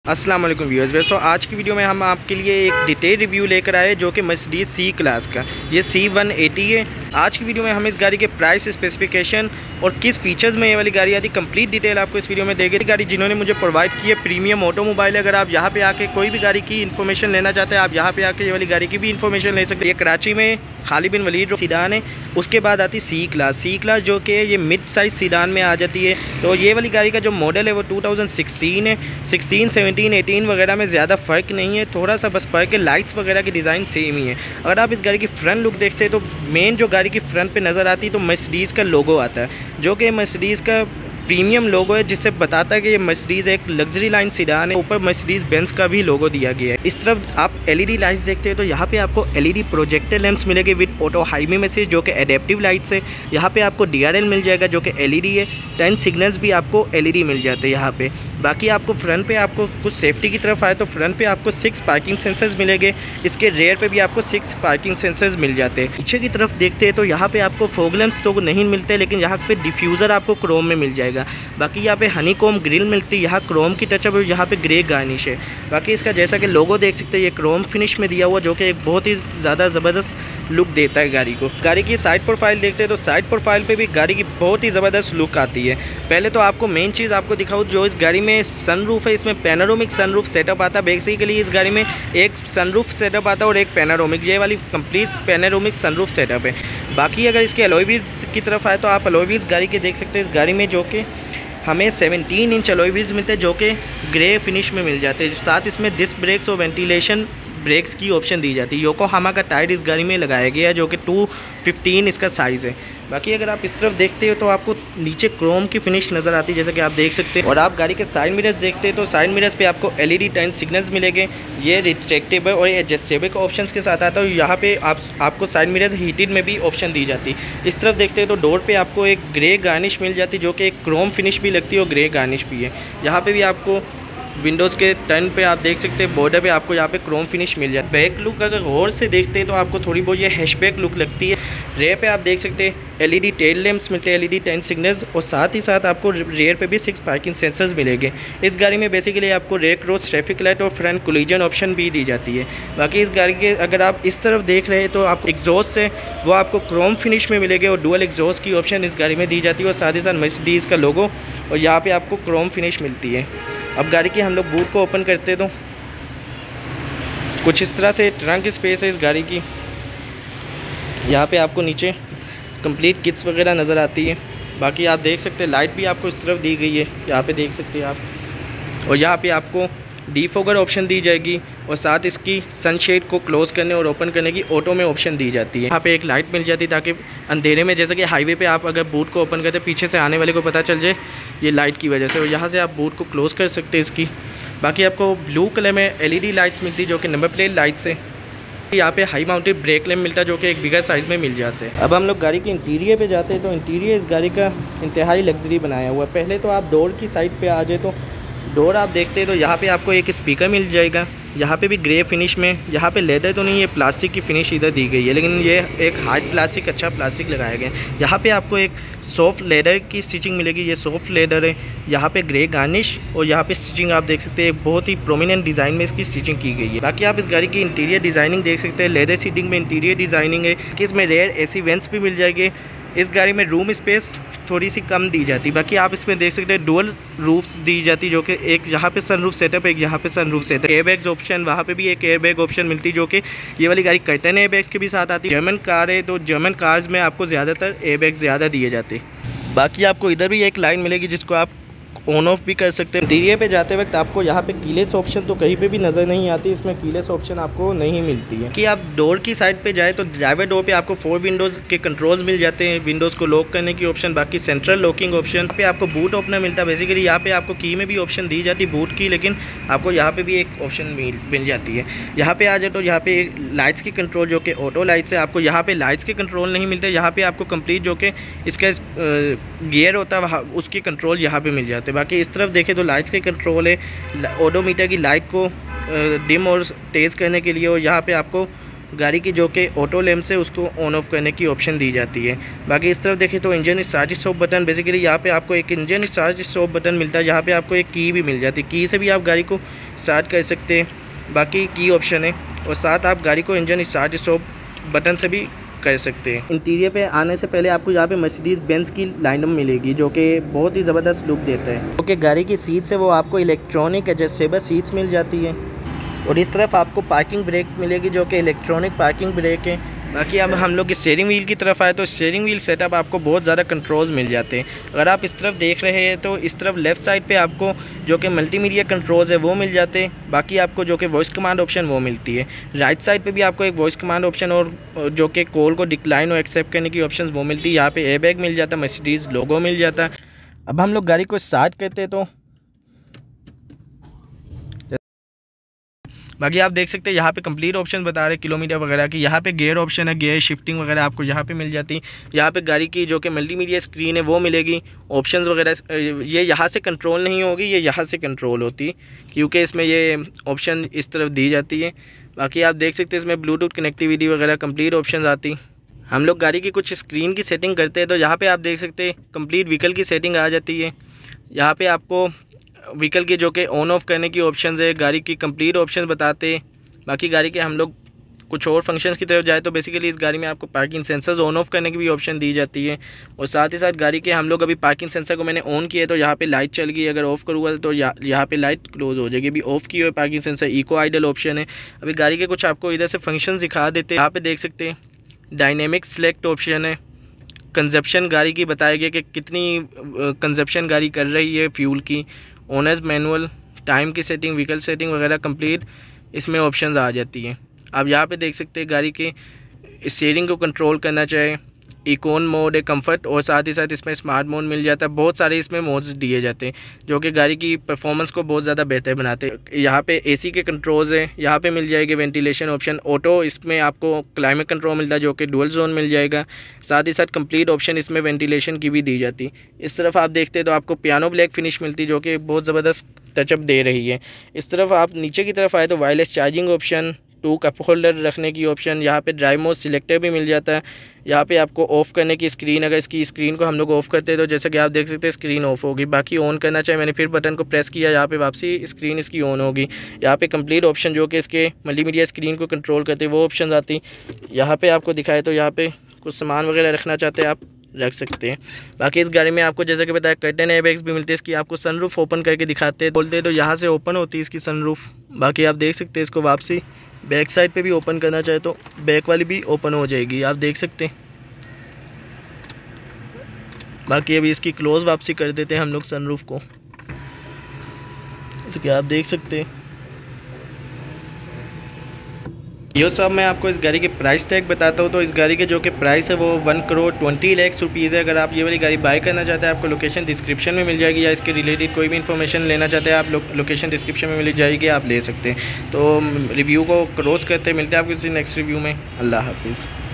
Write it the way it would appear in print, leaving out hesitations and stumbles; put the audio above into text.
अस्सलाम वालेकुम व्यूअर्स। तो आज की वीडियो में हम आपके लिए एक डिटेल रिव्यू लेकर आए जो कि मर्सिडीज़ सी क्लास का ये C180 है। आज की वीडियो में हम इस गाड़ी के प्राइस, स्पेसिफिकेशन और किस फीचर्स में ये वाली गाड़ी आती है कंप्लीट डिटेल आपको इस वीडियो में देंगे। गाड़ी जिन्होंने मुझे प्रोवाइड की है प्रीमियम ऑटोमोबाइल। अगर आप यहाँ पे आके कोई भी गाड़ी की इन्फॉर्मेशन लेना चाहते हैं, आप यहाँ पे आके ये वाली गाड़ी की भी इन्फॉर्मेशन ले सकते हैं। ये कराची में खालिद बिन वलीद सीडान है। उसके बाद आती सी क्लास जो कि ये मिड साइज़ सीडान में आ जाती है। तो ये वाली गाड़ी का जो मॉडल है वो 2016 है। 16, 17, 18 वगैरह में ज़्यादा फ़र्क नहीं है, थोड़ा सा बस फ़र्क है, लाइट्स वगैरह की डिज़ाइन सेम ही है। अगर आप इस गाड़ी की फ्रंट लुक देखते हैं तो मेन जो गाड़ी की फ्रंट पे नज़र आती है तो मर्सिडीज़ का लोगो आता है, जो कि मर्सिडीज़ का प्रीमियम लोगो है, जिससे बताता है कि ये मर्सिडीज़ एक लग्जरी लाइन सीडान है। ऊपर मर्सिडीज़ बेंज का भी लोगो दिया गया है। इस तरफ आप एलईडी लाइट्स देखते हैं तो यहाँ पे आपको एलईडी प्रोजेक्टर लैंप्स मिलेंगे विद ऑटो हाईवे मैसेज जो कि एडेप्टिव लाइट्स है। यहाँ पे आपको डीआरएल मिल जाएगा जो कि एलईडी है। टर्न सिग्नल्स भी आपको एलईडी मिल जाते हैं यहाँ पे। बाकी आपको फ्रंट पे आपको कुछ सेफ्टी की तरफ आए तो फ्रंट पे आपको 6 पार्किंग सेंसर्स मिलेंगे। इसके रेयर पे भी आपको 6 पार्किंग सेंसर्स मिल जाते हैं। पीछे की तरफ देखते हैं तो यहाँ पे आपको फॉग लैंप्स तो नहीं मिलते, लेकिन यहाँ पे डिफ्यूज़र आपको क्रोम में मिल जाएगा। बाकी यहाँ पे हनी कॉम ग्रिल मिलती है, यहाँ क्रोम की टचअप है, यहाँ पे ग्रे गार्निश है। बाकी इसका जैसा कि लोगो देख सकते हैं ये क्रोम फिनिश में दिया हुआ, जो कि एक बहुत ही ज़्यादा ज़बरदस्त लुक देता है गाड़ी को। गाड़ी की साइड प्रोफाइल देखते हैं तो साइड प्रोफाइल पे भी गाड़ी की बहुत ही ज़बरदस्त लुक आती है। पहले तो आपको मेन चीज़ आपको दिखाऊँ जो इस गाड़ी में सनरूफ है, इसमें पैनोरामिक सनरूफ सेटअप आता है। बेसिकली इस गाड़ी में एक सनरूफ सेटअप आता है और एक पैनोरामिक, ये वाली कंप्लीट पैनोरामिक सनरूफ सेटअप है। बाकी अगर इसके अलॉय व्हील्स की तरफ आए तो आप अलॉय व्हील्स गाड़ी के देख सकते हैं इस गाड़ी में, जो कि हमें 17 इंच अलॉय व्हील्स मिलते हैं जो कि ग्रे फिनिश में मिल जाते हैं। साथ इसमें डिस्क ब्रेक्स और वेंटिलेशन ब्रेक्स की ऑप्शन दी जाती है। योकोहामा का टायर इस गाड़ी में लगाया गया है जो कि 215 इसका साइज़ है। बाकी अगर आप इस तरफ देखते हो तो आपको नीचे क्रोम की फिनिश नज़र आती है जैसा कि आप देख सकते हैं। और आप गाड़ी के साइड मिरर्स देखते हैं तो साइड मिरर्स पे आपको एलईडी टर्न सिग्नल्स मिलेंगे। ये रिट्रैक्टेबल और एडजस्टेबल के ऑप्शंस के साथ आता है। यहाँ पे आपको साइड मिरर्स हीटेड में भी ऑप्शन दी जाती है। इस तरफ देखते हैं तो डोर पे आपको एक ग्रे गार्निश मिल जाती है जो कि एक क्रोम फिनिश भी लगती है और ग्रे गार्निश भी है। यहाँ पे भी आपको विंडोज़ के टर्न पे आप देख सकते हैं बॉर्डर पे आपको यहाँ पे क्रोम फिनिश मिल जाता है। बैक लुक अगर गौर से देखते हैं तो आपको थोड़ी बहुत ये हैशबैक लुक लगती है। रेयर पे आप देख सकते हैं एलईडी टेल लैंप्स मिलते हैं, एलईडी टर्न सिग्नल्स, और साथ ही साथ आपको रेयर पे भी 6 पार्किंग सेंसर्स मिलेंगे। इस गाड़ी में बेसिकली आपको रेयर क्रॉस ट्रैफिक लाइट और फ्रंट कोलिजन ऑप्शन भी दी जाती है। बाकी इस गाड़ी के अगर आप इस तरफ देख रहे हैं तो आपको एग्जॉस्ट है वो आपको क्रोम फिनिश में मिलेंगे और डुअल एग्जॉस्ट की ऑप्शन इस गाड़ी में दी जाती है। और साथ ही साथ मर्सिडीज़ का लोगो और यहाँ पर आपको क्रोम फिनिश मिलती है। अब गाड़ी की हम लोग बूट को ओपन करते तो कुछ इस तरह से ट्रंक स्पेस है इस गाड़ी की। यहाँ पे आपको नीचे कंप्लीट किट्स वगैरह नज़र आती है। बाकी आप देख सकते हैं लाइट भी आपको इस तरफ दी गई है, यहाँ पे देख सकते हैं आप। और यहाँ पे आपको डीफोगर ऑप्शन दी जाएगी और साथ इसकी सनशेड को क्लोज़ करने और ओपन करने की ऑटो में ऑप्शन दी जाती है। यहाँ पे एक लाइट मिल जाती है ताकि अंधेरे में, जैसे कि हाईवे पे आप अगर बूट को ओपन करते पीछे से आने वाले को पता चल जाए ये लाइट की वजह से, और यहाँ से आप बूट को क्लोज़ कर सकते हैं इसकी। बाकी आपको ब्लू कलर में एलईडी लाइट्स मिलती है जो कि नंबर प्लेट लाइट्स है। यहाँ पे हाई माउंटेड ब्रेक लैम्प मिलता है जो कि एक बिगर साइज़ में मिल जाते हैं। अब हम लोग गाड़ी के इंटीरियर पे जाते हैं तो इंटीरियर इस गाड़ी का इंतहाई लग्जरी बनाया हुआ है। पहले तो आप डोर की साइड पे आ जाए तो डोर आप देखते हैं तो यहाँ पे आपको एक स्पीकर मिल जाएगा। यहाँ पे भी ग्रे फिनिश में, यहाँ पे लेदर तो नहीं, ये प्लास्टिक की फिनिश इधर दी गई है, लेकिन ये एक हार्ड प्लास्टिक, अच्छा प्लास्टिक लगाया गया है। यहाँ पे आपको एक सॉफ्ट लेदर की स्टिचिंग मिलेगी, ये सॉफ्ट लेदर है। यहाँ पे ग्रे गार्निश और यहाँ पे स्टिचिंग आप देख सकते हैं, बहुत ही प्रोमिनेंट डिज़ाइन में इसकी स्टिचिंग की गई है। बाकी आप इस गाड़ी की इंटीरियर डिज़ाइनिंग देख सकते हैं, लेदर सीटिंग में इंटीरियर डिज़ाइनिंग है कि इसमें रेयर एसी वेंट्स भी मिल जाएंगे। इस गाड़ी में रूम स्पेस थोड़ी सी कम दी जाती है। बाकी आप इसमें देख सकते हैं डुअल रूफ्स दी जाती जो कि एक यहाँ पे सनरूफ सेटअप है, एक यहाँ पे सनरूफ सेटअप। एयरबैग्स ऑप्शन, वहाँ पे भी एक एयरबैग ऑप्शन मिलती है जो कि ये वाली गाड़ी कर्टन एयरबैग्स के भी साथ आती है। जर्मन कार है तो जर्मन कार्स में आपको ज़्यादातर एयरबैग ज़्यादा दिए जाते हैं। बाकी आपको इधर भी एक लाइन मिलेगी जिसको आप ऑन ऑफ भी कर सकते हैं। इंटीरियर पे जाते वक्त आपको यहाँ पे कीलेस ऑप्शन तो कहीं पे भी नज़र नहीं आती, इसमें कीलेस ऑप्शन आपको नहीं मिलती है। कि आप डोर की साइड पे जाए तो ड्राइवर डोर पे आपको 4 विंडोज़ के कंट्रोल्स मिल जाते हैं, विंडोज़ को लॉक करने की ऑप्शन, बाकी सेंट्रल लॉकिंग ऑप्शन पे आपको बूट ओपनर मिलता है। बेसिकली यहाँ पे आपको की में भी ऑप्शन दी जाती है बूट की, लेकिन आपको यहाँ पे भी एक ऑप्शन मिल जाती है। यहाँ पे आ जाए तो यहाँ पे लाइट्स की कंट्रोल जो कि ऑटो लाइट्स है, आपको यहाँ पे लाइट्स के कंट्रोल नहीं मिलते। यहाँ पे आपको कंप्लीट जो कि इसका गियर होता है उसके कंट्रोल यहाँ पे मिल जाते हैं। बाकी इस तरफ देखें तो लाइट्स के कंट्रोल है, ओडोमीटर की लाइट को डिम और तेज़ करने के लिए, और यहाँ पे आपको गाड़ी की जो कि ऑटो लैम्प है उसको ऑन ऑफ करने की ऑप्शन दी जाती है। बाकी इस तरफ देखें तो engine start stop button, basically यहाँ पे आपको एक इंजन स्टार्ट स्टॉप बटन मिलता है, जहाँ पे आपको एक की भी मिल जाती है। की से भी आप गाड़ी को स्टार्ट कर सकते हैं, बाकी की ऑप्शन है, और साथ आप गाड़ी को इंजन स्टार्ट स्टॉप बटन से भी कर सकते हैं। इंटीरियर पे आने से पहले आपको यहाँ पे मर्सिडीज़ बेंज की लाइनअप मिलेगी जो कि बहुत ही ज़बरदस्त लुक देता है। क्योंकि गाड़ी की सीट्स है वो आपको इलेक्ट्रॉनिक एडजस्टेबल सीट्स मिल जाती है, और इस तरफ आपको पार्किंग ब्रेक मिलेगी जो कि इलेक्ट्रॉनिक पार्किंग ब्रेक है। बाकी अब हम लोग स्टीयरिंग व्हील की तरफ आए तो स्टीयरिंग व्हील सेटअप आपको बहुत ज़्यादा कंट्रोल्स मिल जाते हैं। अगर आप इस तरफ देख रहे हैं तो इस तरफ लेफ़्ट साइड पे आपको जो कि मल्टीमीडिया कंट्रोल्स है वो मिल जाते हैं। बाकी आपको जो कि वॉइस कमांड ऑप्शन वो मिलती है। राइट साइड पे भी आपको एक वॉइस कमांड ऑप्शन और जो कि कॉल को डिक्लाइन और एक्सेप्ट करने की ऑप्शन वो मिलती है। यहाँ पर एयरबैग मिल जाता है, मर्सिडीज़ लोगो मिल जाता है। अब हम लोग गाड़ी को स्टार्ट करते हैं तो बाकी आप देख सकते हैं यहाँ पे कंप्लीट ऑप्शन बता रहे हैं किलोमीटर वगैरह की। यहाँ पे गियर ऑप्शन है, गियर शिफ्टिंग वगैरह आपको यहाँ पे मिल जाती है। यहाँ पे गाड़ी की जो कि मल्टीमीडिया स्क्रीन है वो मिलेगी, ऑप्शंस वगैरह ये यहाँ से कंट्रोल नहीं होगी, ये यहाँ से कंट्रोल होती क्योंकि इसमें ये ऑप्शन इस तरफ दी जाती है। बाकी आप देख सकते हैं इसमें ब्लूटूथ कनेक्टिविटी वगैरह कंप्लीट ऑप्शन आती। हम लोग गाड़ी की कुछ स्क्रीन की सेटिंग करते हैं तो यहाँ पर आप देख सकते हैं कंप्लीट व्हीकल की सेटिंग आ जाती है। यहाँ पर आपको व्हीकल के जो कि ऑन ऑफ करने की ऑप्शंस है, गाड़ी की कंप्लीट ऑप्शंस बताते हैं। बाकी गाड़ी के हम लोग कुछ और फंक्शंस की तरफ जाए तो बेसिकली इस गाड़ी में आपको पार्किंग सेंसर्स ऑन ऑफ करने की भी ऑप्शन दी जाती है, और साथ ही साथ गाड़ी के हम लोग अभी पार्किंग सेंसर को मैंने ऑन किया तो यहाँ पे लाइट चल गई, अगर ऑफ़ करूँगा तो यहाँ पे लाइट क्लोज हो जाएगी। अभी ऑफ़ की हुई parking sensor, eco idle option है। अभी गाड़ी के कुछ आपको इधर से फंक्शन दिखा देते हैं। यहाँ पर देख सकते हैं डायनेमिक सेलेक्ट ऑप्शन है, कंजप्शन गाड़ी की बताया गया कि कितनी कंजप्शन गाड़ी कर रही है फ्यूल की, ओनर्स मैनुअल, टाइम की सेटिंग, व्हीकल सेटिंग वगैरह कंप्लीट इसमें ऑप्शंस आ जाती हैं। आप यहाँ पे देख सकते हैं गाड़ी के स्टीयरिंग को कंट्रोल करना चाहे, इकोन मोड है, कंफर्ट, और साथ ही साथ इसमें स्मार्ट मोड मिल जाता है। बहुत सारे इसमें मोड्स दिए जाते हैं जो कि गाड़ी की परफॉर्मेंस को बहुत ज़्यादा बेहतर बनाते हैं। यहाँ पे एसी के कंट्रोल्स है, यहाँ पे मिल जाएगी वेंटिलेशन ऑप्शन, ऑटो इसमें आपको क्लाइमेट कंट्रोल मिलता है जो कि डुअल जोन मिल जाएगा। साथ ही साथ कंप्लीट ऑप्शन इसमें वेंटिलेशन की भी दी जाती। इस तरफ आप देखते हैं तो आपको पियानो ब्लैक फिनिश मिलती जो कि बहुत ज़बरदस्त टचअप दे रही है। इस तरफ आप नीचे की तरफ आए तो wireless charging option, 2 cup holder रखने की ऑप्शन, यहाँ पे ड्राइव मोड सिलेक्टर भी मिल जाता है। यहाँ पे आपको ऑफ़ करने की स्क्रीन, अगर इसकी स्क्रीन को हम लोग ऑफ़ करते हैं तो जैसे कि आप देख सकते हैं स्क्रीन ऑफ होगी। बाकी ऑन करना चाहे मैंने फिर बटन को प्रेस किया, यहाँ पे वापसी स्क्रीन इसकी ऑन होगी। यहाँ पे कंप्लीट ऑप्शन जो कि इसके मल्टीमीडिया स्क्रीन को कंट्रोल करते हैं वो ऑप्शन आती। यहाँ पर आपको दिखाए तो यहाँ पर कुछ सामान वगैरह रखना चाहते हैं आप रख सकते हैं। बाकी इस गाड़ी में आपको जैसे कि बताया कर्टन एयरबैग्स भी मिलते हैं। इसकी आपको सनरूफ ओपन करके दिखाते हैं, बोलते हैं तो यहाँ से ओपन होती है इसकी सनरूफ। बाकी आप देख सकते हैं इसको वापसी बैक साइड पे भी ओपन करना चाहे तो बैक वाली भी ओपन हो जाएगी, आप देख सकते हैं। बाकी अभी इसकी क्लोज वापसी कर देते हैं हम लोग सनरूफ को, जैसे कि आप देख सकते हैं। यो सब मैं आपको इस गाड़ी के प्राइस टैग बताता हूँ। तो इस गाड़ी के जो कि प्राइस है वो 1,20 लाख रुपीज़ है। अगर आप ये वाली गाड़ी बाय करना चाहते हैं आपको लोकेशन डिस्क्रिप्शन में मिल जाएगी, या इसके रिलेटेड कोई भी इन्फॉर्मेशन लेना चाहते हैं आप लोकेशन डिस्क्रिप्शन में मिल जाएगी, आप ले सकते हैं। तो रिव्यू को क्लोज करते हैं, मिलते हैं आपको किसी नेक्स्ट रिव्यू में। अल्लाह हाफिज़।